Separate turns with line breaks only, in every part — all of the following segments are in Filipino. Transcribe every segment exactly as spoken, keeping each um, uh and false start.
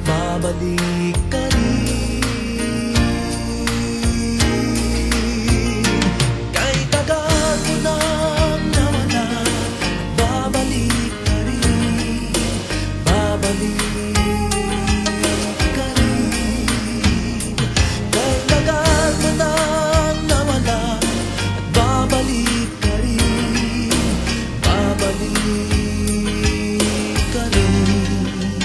babalik ka rin. Kahit tagal mo nang nawala, babalik ka rin, babalik ka rin. Kahit tagal mo nang nawala, babalik ka rin, babalik ka rin.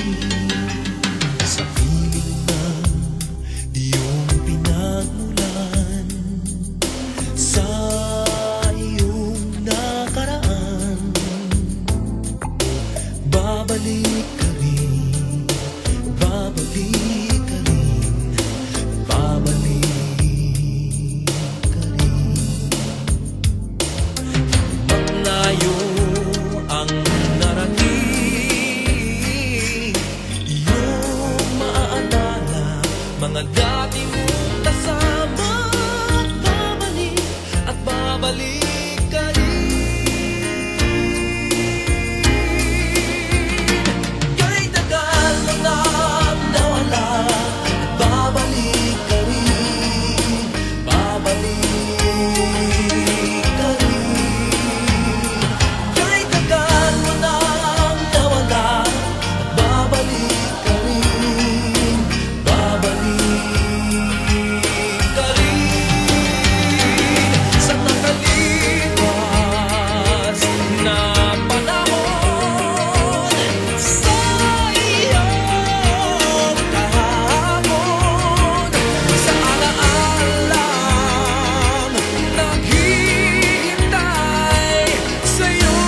Sa piling ng iyong pinagmulan, sa iyong nakaraan, babalik ka rin, babalik ka rin, babalik ka rin. Malayo ang narating, iyong maaalala mga dati mong kasama. Babalik at babalik ka rin. Kahit tagal mo nang nawala, babalik ka rin, babalik ka rin. Kahit tagal mo nang nawala, babalik ka rin, babalik ka rin. Sa nakalipas na panahon, sa iyong kahapon, sa alaalam naghihintay sa'yo.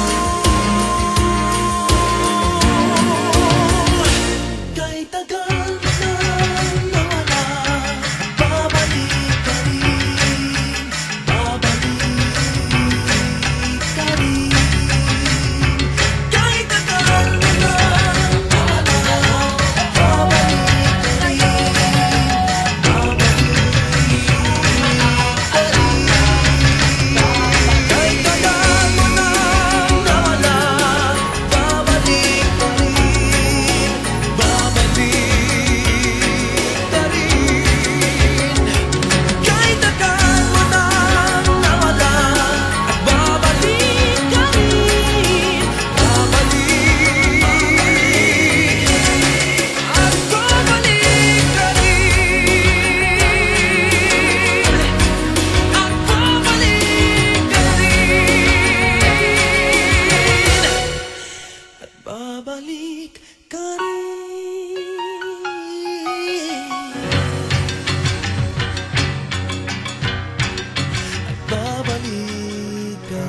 Kahit tagal mo nang nawala, babalik ka rin, babalik ka rin. Kahit tagal mo nang nawala, babalik ka rin, babalik ka rin. Kahit tagal mo nang nawala, babalik ka rin, babalik ka rin. Kahit tagal mo nang nawala, babalik ka rin, babalik at babalik ka rin, at babalik ka rin, at babalik ka rin, at babalik ka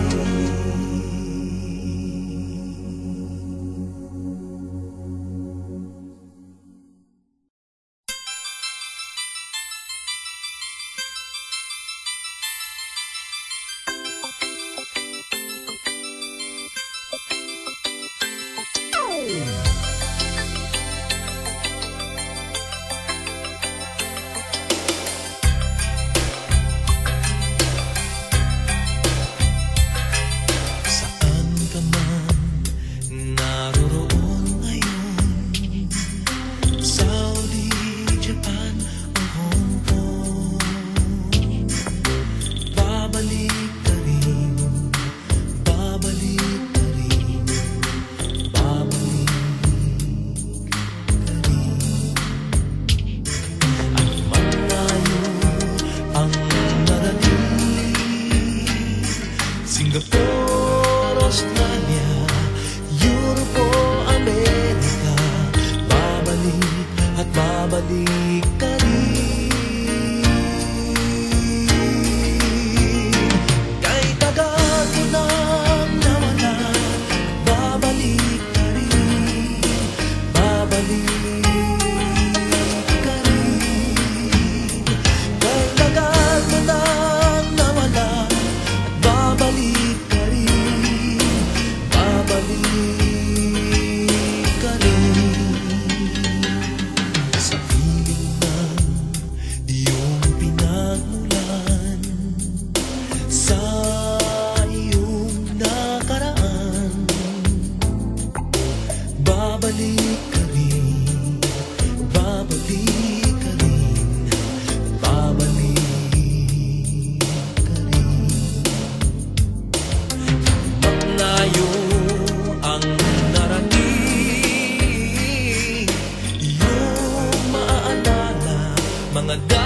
Saan ka man naroroon ngayon, Saudi, Japan o Hong Kong, babalik ka rin, babalik ka rin, babalik ka rin. At malayo ang narating, Singapore, Australia, Europe o Amerika, babalik at babalik ka rin. Kahit tagal mo nang nawala, babalik ka rin, babalik ka rin. Kahit tagal mo nang nawala, babalik ka rin, babalik ka rin. Sa piling ng mga